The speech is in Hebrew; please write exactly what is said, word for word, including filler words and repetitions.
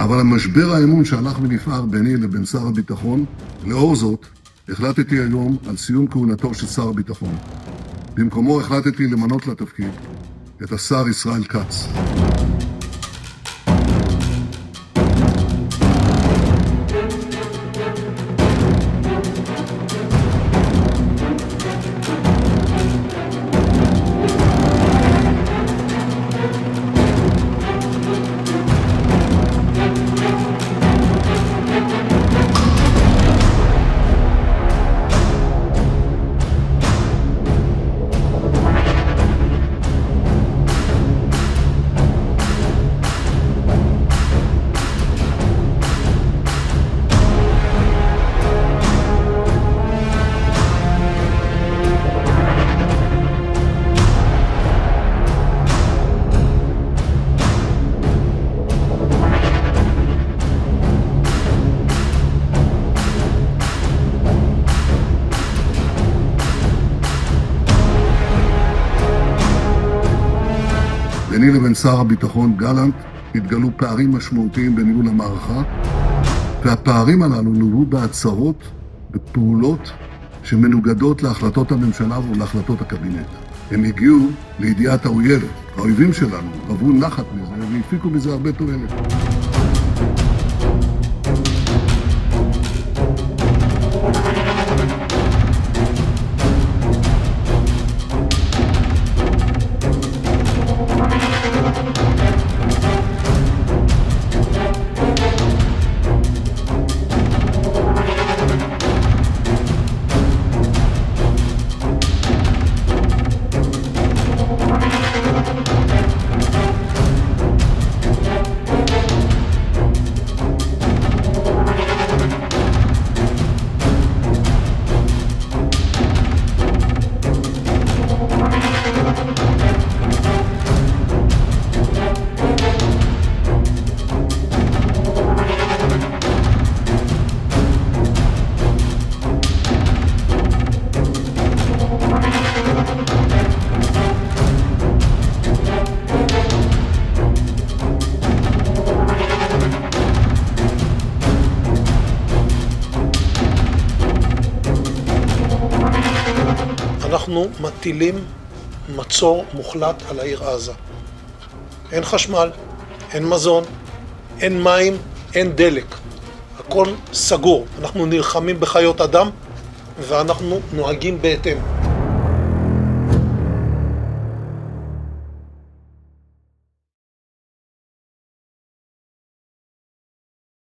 אבל המשבר האמון שהלך ונפער ביני לבין שר הביטחון, לאור זאת, החלטתי היום על סיום כהונתו של שר הביטחון. במקומו החלטתי למנות לתפקיד את השר ישראל כץ. ביני לבין שר הביטחון גלנט התגלו פערים משמעותיים בניהול המערכה, והפערים הללו נולדו בהצהרות, בפעולות שמנוגדות להחלטות הממשלה ולהחלטות הקבינט. הם הגיעו לידיעת האויב, האויבים שלנו, עברו נחת מזה והפיקו מזה הרבה תועלת. אנחנו מטילים מצור מוחלט על העיר עזה. אין חשמל, אין מזון, אין מים, אין דלק. הכל סגור. אנחנו נלחמים בחיות אדם ואנחנו נוהגים בהתאם.